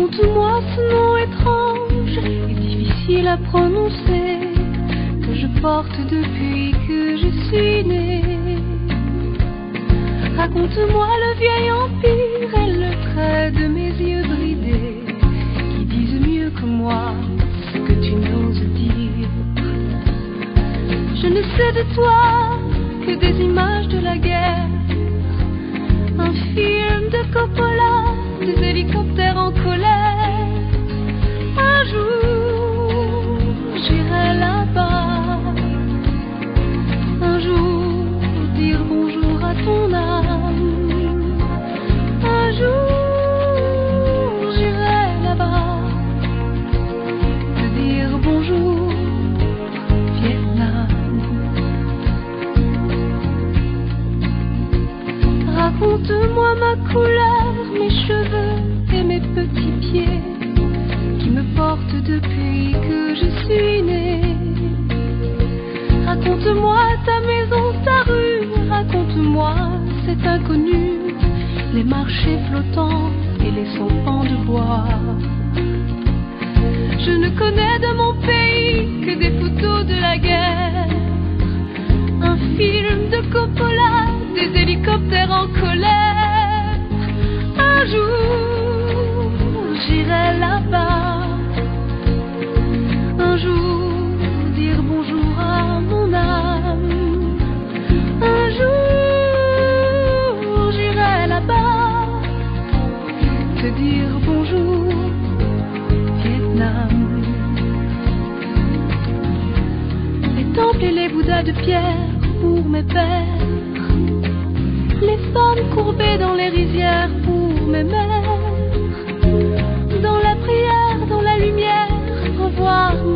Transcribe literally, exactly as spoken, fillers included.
Raconte-moi ce nom étrange et difficile à prononcer que je porte depuis que je suis née. Raconte-moi le vieil empire et le trait de mes yeux bridés qui disent mieux que moi ce que tu n'oses dire. Je ne sais de toi que des images de la guerre, un film de Coppola, des hélicoptères en colère. Un jour, j'irai là-bas. Un jour, dire bonjour à ton âme. Un jour, j'irai là-bas. Te dire bonjour, Vietnam. Raconte-moi ma couleur, mes cheveux et mes petits pieds qui me portent depuis que je suis née. Raconte-moi ta maison, ta rue, raconte-moi cet inconnu, les marchés flottants et les cent pans de bois. Je ne connais de mon pays que des photos de la guerre, un film de Coppola, des hélicoptères en colère. Un jour, j'irai là-bas. Un jour, dire bonjour à mon âme. Un jour, j'irai là-bas. Te dire bonjour, Vietnam. Les temples et les bouddhas de pierre pour mes pères, les femmes courbées dans les rizières pour mes mères. Dans la prière, dans la lumière, revoir